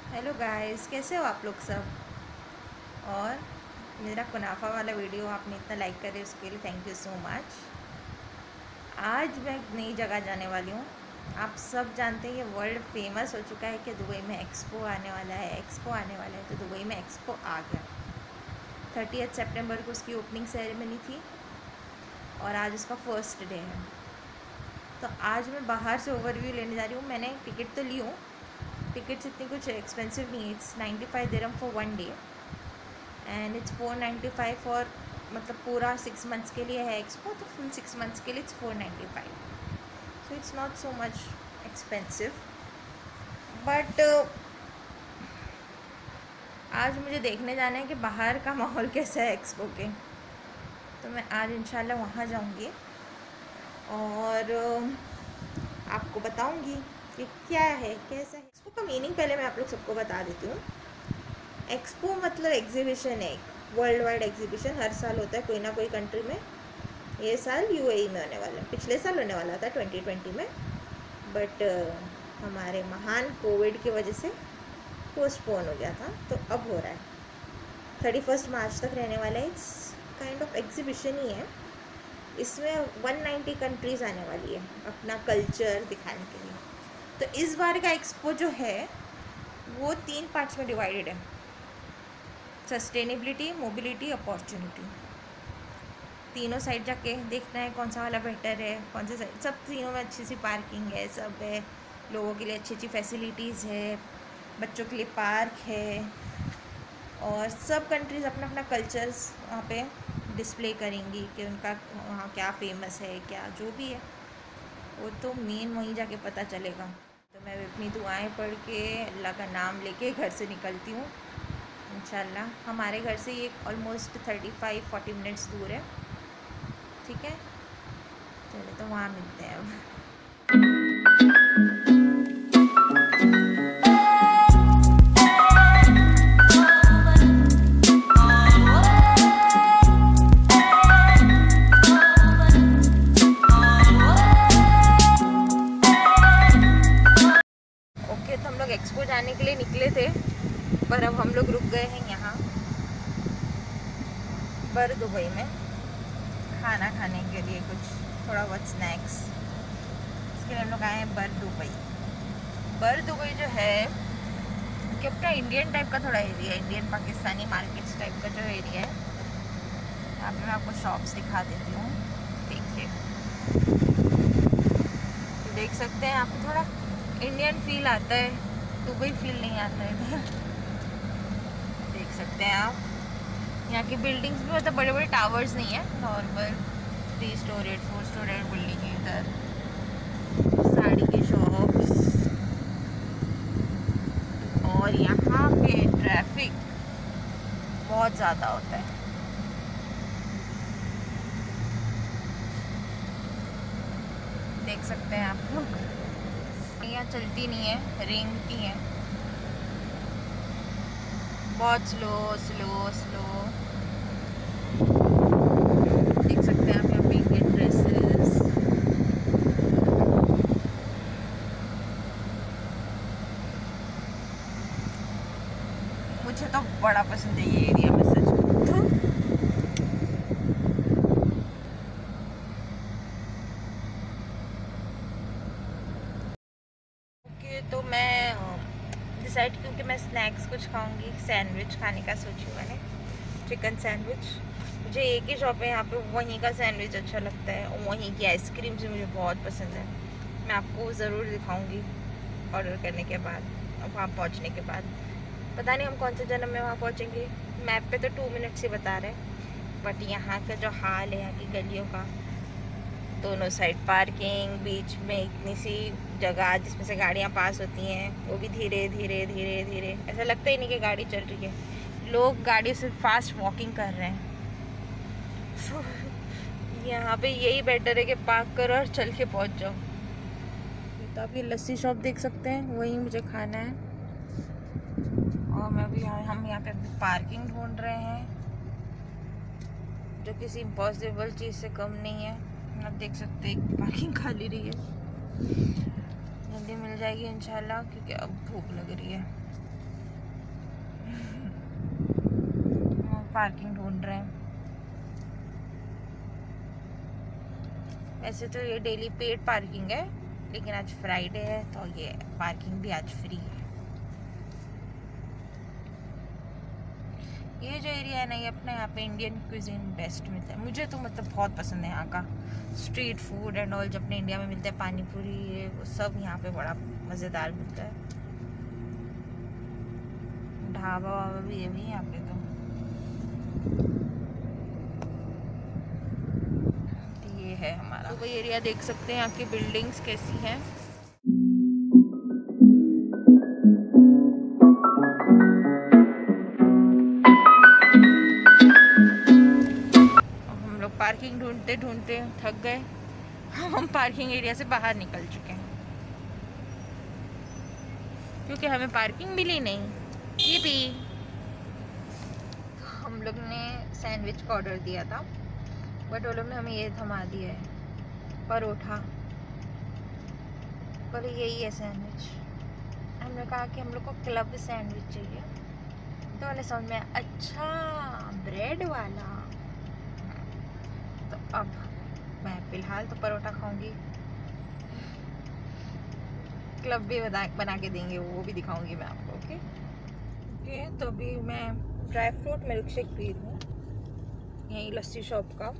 Hello guys, कैसे हो आप लोग सब। और मेरा कुनाफा वाला वीडियो आपने इतना लाइक करे उसके लिए थैंक यू सो मच। आज मैं एक नई जगह जाने वाली हूँ। आप सब जानते हैं ये वर्ल्ड फेमस हो चुका है कि दुबई में एक्सपो आने वाला है, एक्सपो आने वाला है। तो दुबई में एक्सपो आ गया। 30 सितंबर को उसकी ओपनिंग सेरेमनी थी और आज उसका फर्स्ट डे है। तो आज मैं बाहर से ओवरव्यू लेने जा रही हूँ। मैंने टिकट तो ली हूँ, टिकट्स इतनी कुछ एक्सपेंसिव नहीं है। इट्स 95 दिरहम for 1 day and it's 495 for, मतलब पूरा 6 मंथ्स के लिए है एक्सपो, तो फुल 6 मंथ्स के लिए it's 495। So it's not so much expensive. But आज मुझे देखने जाना है कि बाहर का माहौल कैसा है एक्सपो के। तो मैं आज इंशाल्लाह वहाँ जाऊँगी और आपको बताऊँगी कि क्या है, कैसा है एक्सपो का मीनिंग। पहले मैं आप लोग सबको बता देती हूँ। एक्सपो मतलब एग्जीबिशन है, एक वर्ल्ड वाइड एग्जीबिशन हर साल होता है कोई ना कोई कंट्री में। ये साल यूएई में होने वाला है, पिछले साल होने वाला था 2020 में, बट हमारे महान कोविड की वजह से पोस्टपोन हो गया था, तो अब हो रहा है। 31 मार्च तक रहने वाला है। इट्स काइंड ऑफ एग्जीबिशन ही है। इसमें 190 कंट्रीज़ आने वाली है अपना कल्चर दिखाने के लिए। तो इस बार का एक्सपो जो है वो 3 पार्ट्स में डिवाइडेड है। Sustainability, mobility, opportunity. तीनों साइड जाके देखना है कौन सा वाला बेटर है, कौन से साइड। सब तीनों में अच्छी सी पार्किंग है, सब है, लोगों के लिए अच्छी अच्छी फैसिलिटीज़ है, बच्चों के लिए पार्क है, और सब कंट्रीज़ अपना अपना कल्चर्स वहाँ पे डिस्प्ले करेंगी कि उनका वहाँ क्या फेमस है, क्या जो भी है वो तो मेन वहीं जाके पता चलेगा। तो मैं अपनी दुआएं पढ़ के अल्लाह का नाम लेके घर से निकलती हूँ इंशाल्लाह। हमारे घर से ये ऑलमोस्ट 35-40 मिनट्स दूर है। ठीक है, चलो तो वहाँ मिलते हैं अब। ओके, तो हम लोग एक्सपो जाने के लिए निकले थे, पर अब हम लोग रुक गए हैं यहाँ बर दुबई में खाना खाने के लिए, कुछ थोड़ा बहुत स्नैक्स। इसके लिए हम लोग आए हैं बर दुबई। बर दुबई जो है कि अपना इंडियन टाइप का थोड़ा एरिया है, इंडियन पाकिस्तानी मार्केट्स टाइप का जो एरिया है। यहाँ पे मैं आपको शॉप्स दिखा देती हूँ, देखिए। तो देख सकते हैं, यहाँ पे थोड़ा इंडियन फील आता है, दुबई फील नहीं आता है। देख सकते हैं आप, यहाँ की बिल्डिंग्स भी मतलब बड़े बड़े टावर्स नहीं है, नॉर्मल 3 स्टोरेड 4 स्टोरेड बिल्डिंग है। इधर साड़ी की शॉप्स, और यहाँ पे ट्रैफिक बहुत ज़्यादा होता है। देख सकते हैं आप लोग, यहाँ चलती नहीं है, रेंगती हैं बहुत स्लो स्लो स्लो। देख सकते हैं आप यहाँ पे इंडियन ड्रेसेस। मुझे तो बड़ा पसंद है ये एरिया में, सच तो। ओके, तो मैं डिसाइड क्यों कि मैं स्नैक्स कुछ खाऊंगी। सैंडविच खाने का सोची मैंने, चिकन सैंडविच। मुझे एक ही शॉप है यहाँ पे, वहीं का सैंडविच अच्छा लगता है, और वहीं की आइसक्रीम से मुझे बहुत पसंद है। मैं आपको ज़रूर दिखाऊंगी ऑर्डर करने के बाद और वहाँ पहुँचने के बाद। पता नहीं हम कौन से जन्म में वहाँ पहुँचेंगे। मैप पे तो 2 मिनट्स ही बता रहे हैं, बट यहाँ का जो हाल है, यहाँ की गलियों का, दोनों साइड पार्किंग, बीच में इतनी सी जगह जिसमें से गाड़ियाँ पास होती हैं, वो भी धीरे धीरे धीरे धीरे, ऐसा लगता ही नहीं कि गाड़ी चल रही है। लोग गाड़ी से फास्ट वॉकिंग कर रहे हैं। so, यहाँ पे यही बेटर है कि पार्क करो और चल के पहुँच जाओ। तो आप ये लस्सी शॉप देख सकते हैं, वही मुझे खाना है। और मैं भी हम यहाँ पे पार्किंग ढूंढ रहे हैं, जो किसी इम्पॉसिबल चीज़ से कम नहीं है। आप देख सकते हैं पार्किंग खाली रही है, जल्दी मिल जाएगी इंशाल्लाह, क्योंकि अब भूख लग रही है। पार्किंग ढूंढ रहे हैं। वैसे तो ये डेली पेड पार्किंग है, लेकिन आज फ्राइडे है तो ये पार्किंग भी आज फ्री है। ये जो एरिया है ना, ये अपने यहाँ पे इंडियन क्विजीन बेस्ट मिलता है। मुझे तो मतलब बहुत पसंद है यहाँ का स्ट्रीट फूड एंड ऑल। जब अपने इंडिया में मिलता है पानी पूरी, ये वो सब यहाँ पे बड़ा मज़ेदार मिलता है। ढाबा वाबा भी है यहाँ पे तो ये है हमारा। तो वही एरिया देख सकते हैं, यहाँ की बिल्डिंग्स कैसी हैं। पार्किंग ढूंढते ढूंढते थक गए, हम पार्किंग एरिया से बाहर निकल चुके हैं क्योंकि हमें पार्किंग मिली नहीं। ये भी हम लोग ने सैंडविच का ऑर्डर दिया था, बट वो लोग ने हमें ये थमा दिया है परोठा, पर यही है सैंडविच। हमने कहा कि हम लोग को क्लब सैंडविच चाहिए, तो उन्हें समझ में अच्छा ब्रेड वाला। तो अब मैं फ़िलहाल तो परोठा खाऊंगी, क्लब भी बना के देंगे, वो भी दिखाऊंगी मैं आपको। ओके, तो अभी मैं ड्राई फ्रूट मिल्क शेक पी रही हूँ यहीं लस्सी शॉप का।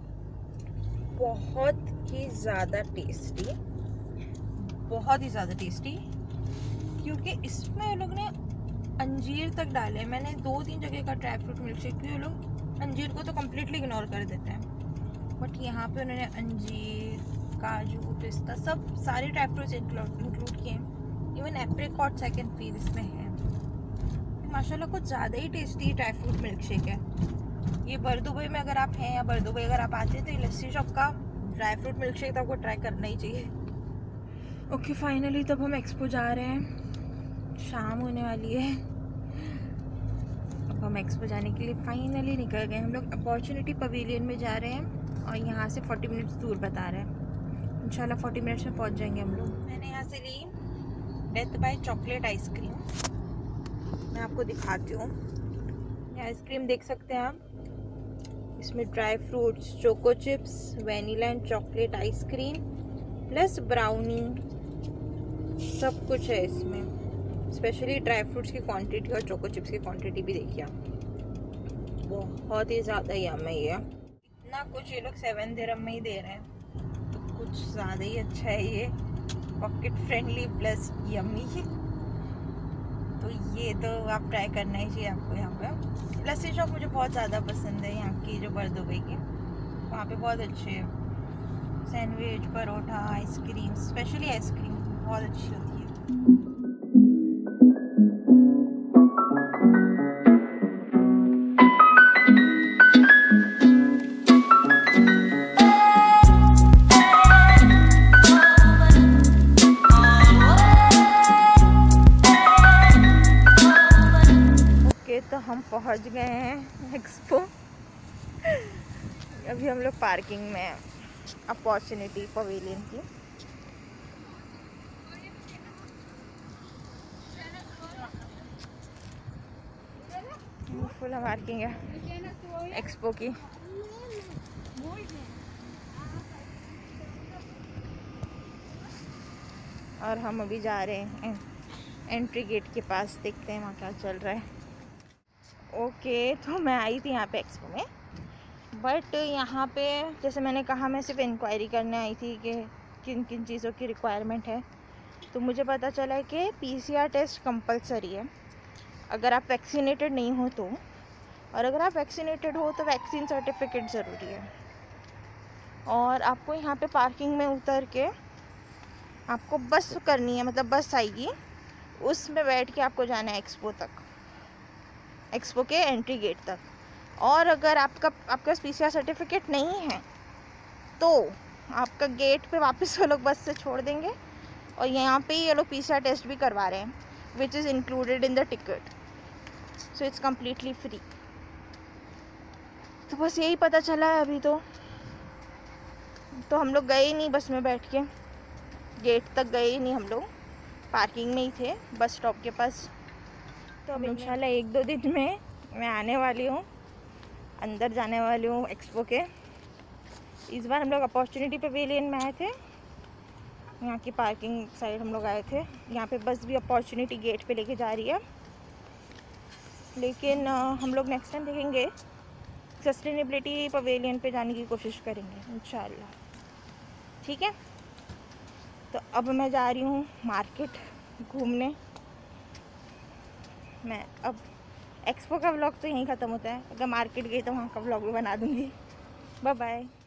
बहुत ही ज़्यादा टेस्टी, बहुत ही ज़्यादा टेस्टी, क्योंकि इसमें लोग ने अंजीर तक डाले। मैंने 2-3 जगह का ड्राई फ्रूट मिल्क शेक पिया, लोग अंजीर को तो कम्प्लीटली इग्नोर कर देते हैं, बट यहाँ पे उन्होंने अंजीर, काजू, पिस्ता, सब सारे ड्राई फ्रूट्स इंक्लूड किए हैं। Even apricots I can feel इसमें है। माशाल्लाह कुछ ज़्यादा ही tasty dry fruit milkshake है ये। बरदुबई में अगर आप हैं या बरदुबई अगर आप आते हैं तो ये लस्सी शॉप का ड्राई फ्रूट मिल्क शेक तो आपको ट्राई करना ही चाहिए। ओके, फाइनली तब हम एक्सपो जा रहे हैं, शाम होने वाली है। अब हम एक्सपो जाने के लिए फाइनली निकल गए। हम लोग अपॉर्चुनिटी पवेलियन में जा रहे हैं और यहाँ से 40 मिनट्स दूर बता रहे हैं। इंशाल्लाह 40 मिनट्स में पहुँच जाएंगे हम लोग। मैंने यहाँ से ली डेथ बाय चॉकलेट आइसक्रीम, मैं आपको दिखाती हूँ। ये आइसक्रीम देख सकते हैं आप, इसमें dry fruits, choco chips, vanilla and chocolate ice cream plus brownie सब कुछ है इसमें। स्पेशली ड्राई फ्रूट्स की क्वांटिटी और चोको चिप्स की क्वांटिटी भी देखिए आप, बहुत ही ज़्यादा यम है ये। इतना कुछ ये लोग 7 दिरहम में ही दे रहे हैं, तो कुछ ज़्यादा ही अच्छा है ये, पॉकेट फ्रेंडली प्लस यम्मी। तो ये तो आप ट्राई करना ही चाहिए आपको। यहाँ पे लस्सी शॉप मुझे बहुत ज़्यादा पसंद है, यहाँ की जो बरदुबई की, वहाँ पे बहुत अच्छे sandwich, paratha, ice cream, specially ice cream बहुत अच्छी होती है। तो हम पहुंच गए हैं एक्सपो। अभी हम लोग पार्किंग में हैं अपॉर्चुनिटी पवेलियन की। फुल पार्किंग है एक्सपो की। और हम अभी जा रहे हैं एंट्री गेट के पास, देखते हैं वहाँ क्या चल रहा है। ओके, तो मैं आई थी यहाँ पे एक्सपो में, बट यहाँ पे जैसे मैंने कहा मैं सिर्फ इंक्वायरी करने आई थी कि किन किन चीज़ों की रिक्वायरमेंट है। तो मुझे पता चला है कि PCR टेस्ट कंपलसरी है अगर आप वैक्सीनेटेड नहीं हो तो, और अगर आप वैक्सीनेटेड हो तो वैक्सीन सर्टिफिकेट ज़रूरी है। और आपको यहाँ पे पार्किंग में उतर के आपको बस करनी है, मतलब बस आएगी, उसमें बैठ के आपको जाना है एक्सपो तक, एक्सपो के एंट्री गेट तक। और अगर आपके पास PCR सर्टिफिकेट नहीं है तो आपका गेट पे वापस वो लोग बस से छोड़ देंगे, और यहाँ पे ये लोग PCR टेस्ट भी करवा रहे हैं, which is included in the ticket, so it's completely free. तो बस यही पता चला है अभी। तो हम लोग गए ही नहीं बस में बैठ के, गेट तक गए ही नहीं हम लोग, पार्किंग में ही थे बस स्टॉप के पास। तो अब इंशाल्लाह 1-2 दिन में मैं आने वाली हूँ अंदर जाने वाली हूँ एक्सपो के। इस बार हम लोग अपॉर्चुनिटी पवेलियन में आए थे, यहाँ की पार्किंग साइड हम लोग आए थे। यहाँ पे बस भी अपॉर्चुनिटी गेट पे लेके जा रही है, लेकिन हम लोग नेक्स्ट टाइम देखेंगे, सस्टेनेबिलिटी पवेलियन पे जाने की कोशिश करेंगे इंशाल्लाह। ठीक है, तो अब मैं जा रही हूँ मार्केट घूमने। मैं अब एक्सपो का व्लॉग तो यहीं ख़त्म होता है, अगर मार्केट गई तो वहाँ का व्लॉग भी बना दूँगी। Bye bye.